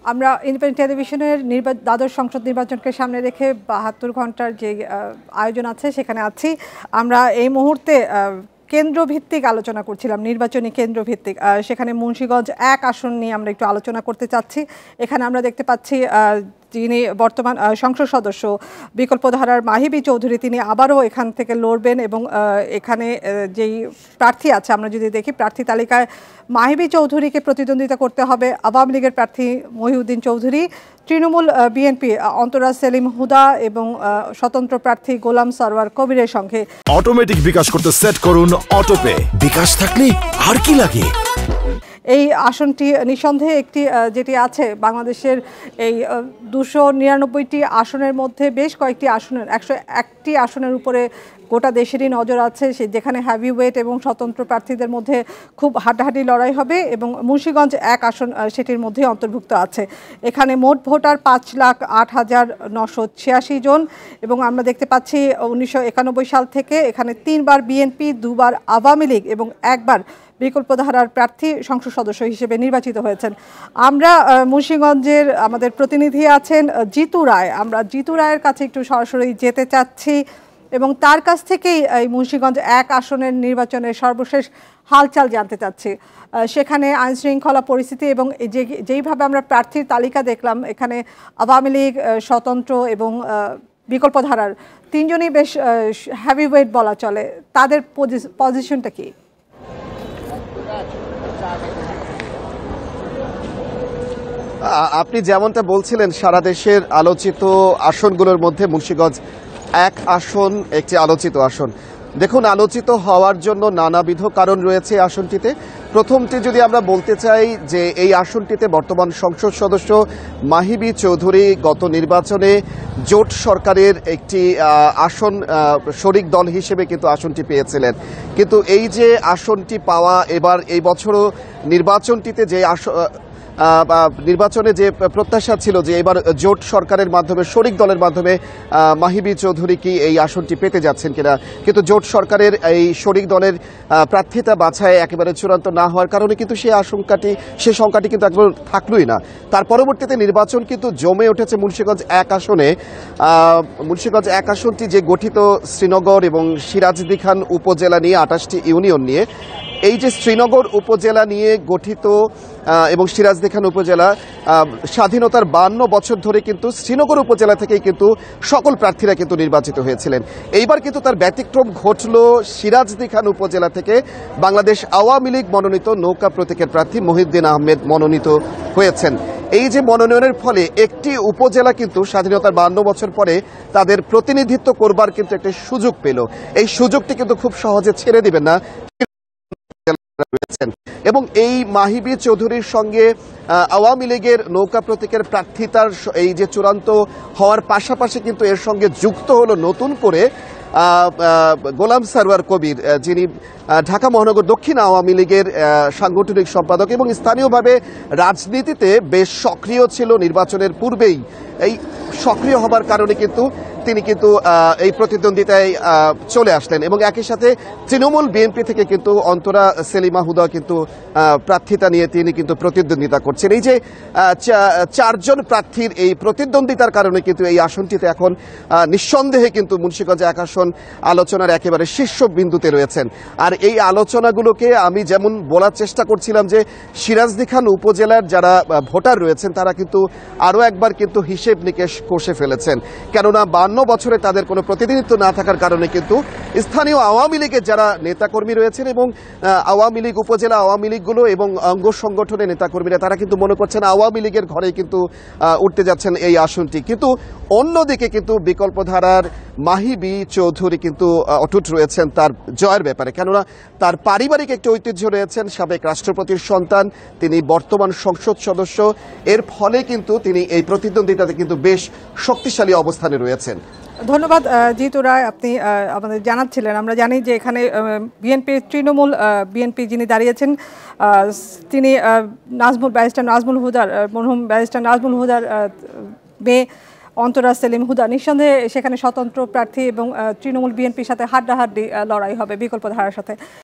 আমরা ইন্ডিপেন্ডেন্ট টেলিভিশনের দ্বাদশ সংসদ নির্বাচনকে সামনে রেখে ৭২ ঘন্টার যে আয়োজন আছে সেখানে আছি। আমরা এই মুহূর্তে কেন্দ্রভিত্তিক আলোচনা করছিলাম, নির্বাচনী কেন্দ্রভিত্তিক। সেখানে মুন্সিগঞ্জ ১ আসন নিয়ে আমরা একটু আলোচনা করতে চাচ্ছি। এখানে আমরা দেখতে পাচ্ছি যিনি বর্তমান সংসদ সদস্য বিকল্পধারার মাহিবী চৌধুরী, তিনি আবারও এখান থেকে লড়বেন এবং এখানে যেই প্রার্থী আছে আমরা যদি দেখি প্রার্থী তালিকায় মাহিবী চৌধুরীকে প্রতিদ্বন্দ্বিতা করতে হবে আওয়ামী লীগের প্রার্থী মহিউদ্দিন চৌধুরী, তৃণমূল বিএনপি অন্তরাজ সেলিম হুদা এবং স্বতন্ত্র প্রার্থী গোলাম সরওয়ার কবিরের সঙ্গে। অটোমেটিক বিকাশ করতে সেট করুন অটোপে, বিকাশ থাকলে আর কি লাগে। এই আসনটি নিঃসন্দেহে একটি যেটি আছে বাংলাদেশের এই ২৯৯টি আসনের মধ্যে বেশ কয়েকটি আসনের ১০১টি আসনের উপরে গোটা দেশেরই নজর আছে, যেখানে হেভি ওয়েট এবং স্বতন্ত্র প্রার্থীদের মধ্যে খুব হাড্ডাহাড্ডি লড়াই হবে এবং মুন্সিগঞ্জ ১ আসন সেটির মধ্যে অন্তর্ভুক্ত আছে। এখানে মোট ভোটার ৫,০৮,৯৮৬ জন এবং আমরা দেখতে পাচ্ছি ১৯৯১ সাল থেকে এখানে ৩বার বিএনপি, ২বার আওয়ামী লীগ এবং ১বার বিকল্পধারার প্রার্থী সংসদ সদস্য হিসেবে নির্বাচিত হয়েছেন। আমরা মুন্সিগঞ্জের আমাদের প্রতিনিধি আছেন জিতু রায়, আমরা জিতু রায়ের কাছে একটু সরাসরি যেতে চাচ্ছি এবং তার কাছ থেকেই এই মুন্সিগঞ্জ ১ আসনের নির্বাচনের সর্বশেষ হালচাল জানতে চাচ্ছি। সেখানে আইনশৃঙ্খলা পরিস্থিতি এবং যেইভাবে আমরা প্রার্থীর তালিকা দেখলাম, এখানে আওয়ামী লীগ, স্বতন্ত্র এবং বিকল্পধারার তিনজনই বেশ হেভি ওয়েট বলা চলে, তাদের পজিশনটা কি? আপনি যেমনটা বলছিলেন, সারা দেশের আলোচিত আসনগুলোর মধ্যে মুন্সিগঞ্জ ১ আসন একটি আলোচিত আসন। দেখুন, আলোচিত হওয়ার জন্য নানাবিধ কারণ রয়েছে আসনটিতে। প্রথমটি যদি আমরা বলতে চাই যে এই আসনটিতে বর্তমান সংসদ সদস্য মাহিবী চৌধুরী গত নির্বাচনে জোট সরকারের একটি আসন শরিক দল হিসেবে কিন্তু আসনটি পেয়েছিলেন, কিন্তু এই যে আসনটি পাওয়া এবার এই বছরও নির্বাচনটিতে যে নির্বাচনে যে প্রত্যাশা ছিল যে এবার জোট সরকারের মাধ্যমে শরিক দলের মাধ্যমে মাহিবী চৌধুরী কি এই আসনটি পেতে যাচ্ছেন কিনা, কিন্তু জোট সরকারের এই শরিক দলের প্রার্থিতা বাছাই একেবারে চূড়ান্ত না হওয়ার কারণে কিন্তু সেই সংখ্যাটি কিন্তু একবার থাকলোই না। তার পরবর্তীতে নির্বাচন কিন্তু জমে উঠেছে মুন্সিগঞ্জ ১ আসনে। মুন্সিগঞ্জ ১ আসনটি যে গঠিত শ্রীনগর এবং সিরাজদিখান উপজেলা নিয়ে, ২৮টি ইউনিয়ন নিয়ে, এই যে শ্রীনগর উপজেলা নিয়ে গঠিত এবং সিরাজদিখান উপজেলা স্বাধীনতার ৫২ বছর ধরে কিন্তু শ্রীনগর উপজেলা থেকেই কিন্তু সকল প্রার্থীরা কিন্তু নির্বাচিত হয়েছিলেন। এইবার কিন্তু তার ব্যতিক্রম ঘটল, সিরাজদিখান উপজেলা থেকে বাংলাদেশ আওয়ামী লীগ মনোনীত নৌকা প্রতীকের প্রার্থী মহিউদ্দিন আহমেদ মনোনীত হয়েছেন। এই যে মনোনয়নের ফলে একটি উপজেলা কিন্তু স্বাধীনতার ৫২ বছর পরে তাদের প্রতিনিধিত্ব করবার কিন্তু একটা সুযোগ পেল। এই সুযোগটি কিন্তু খুব সহজে ছেড়ে দিবেন না এবং এই মাহিবী চৌধুরীর সঙ্গে আওয়ামী লীগের নৌকা প্রতীকের প্রার্থিতার এই যে চূড়ান্ত হওয়ার পাশাপাশি কিন্তু এর সঙ্গে যুক্ত হলো নতুন করে গোলাম সরওয়ার কবির, যিনি ঢাকা মহানগর দক্ষিণ আওয়ামী লীগের সাংগঠনিক সম্পাদক এবং স্থানীয়ভাবে রাজনীতিতে বেশ সক্রিয় ছিল। নির্বাচনের পূর্বেই এই সক্রিয় হবার কারণে তিনি কিন্তু এই প্রতিদ্বন্দ্বিতায় চলে আসলেন এবং একই সাথে তৃণমূল বিএনপি থেকে কিন্তু অন্তরা সেলিমা হুদা কিন্তু প্রার্থিতা নিয়ে তিনি কিন্তু প্রতিদ্বন্দ্বিতা করছেন। এই যে ৪ জন প্রার্থীর এই প্রতিদ্বন্দ্বিতার কারণে কিন্তু এই আসনটিতে এখন নিঃসন্দেহে কিন্তু মুন্সিগঞ্জ ১ আসন আলোচনার একেবারে শীর্ষবিন্দুতে রয়েছেন। আর এই আলোচনাগুলোকে আমি যেমন বলার চেষ্টা করছিলাম যে সিরাজদিখান উপজেলার যারা ভোটার রয়েছেন তারা কিন্তু আরও একবার কিন্তু হিসেব নিকেশ কষে ফেলেছেন, কেননা ৫২ বছরে তাদের কোনো প্রতিনিধিত্ব না থাকার কারণে কিন্তু স্থানীয় আওয়ামী লীগের যারা নেতাকর্মী রয়েছেন এবং আওয়ামী লীগ উপজেলা আওয়ামী লীগগুলো এবং অঙ্গ সংগঠনের নেতাকর্মীরা তারা কিন্তু মনে করছেন আওয়ামী লীগের ঘরে কিন্তু উঠতে যাচ্ছেন এই আসনটি। কিন্তু অন্যদিকে কিন্তু বিকল্পধারার মাহিবী চৌধুরী কিন্তু অটুট রয়েছেন তার জয়ের ব্যাপারে, কেননা তার পারিবারিক একটি ঐতিহ্য রয়েছেন, সাবেক রাষ্ট্রপতির সন্তান, তিনি বর্তমান সংসদ সদস্য, এর ফলে কিন্তু তিনি এই প্রতিদ্বন্দ্বিতাতে কিন্তু বেশ শক্তিশালী অবস্থানে রয়েছেন। ধন্যবাদ জিতু রায়, আপনি আমাদের জানাচ্ছিলেন। আমরা জানি যে এখানে তৃণমূল বিএনপি যিনি দাঁড়িয়েছেন তিনি ব্যারিস্টার নাজমুল হুদার, মরহুম ব্যারিস্টার নাজমুল হুদার মেয়ে অন্তরাজ সেলিম হুদা। নিঃসন্দেহে সেখানে স্বতন্ত্র প্রার্থী এবং তৃণমূল বিএনপির সাথে হাড্ডাহাড্ডি লড়াই হবে বিকল্পধারার সাথে।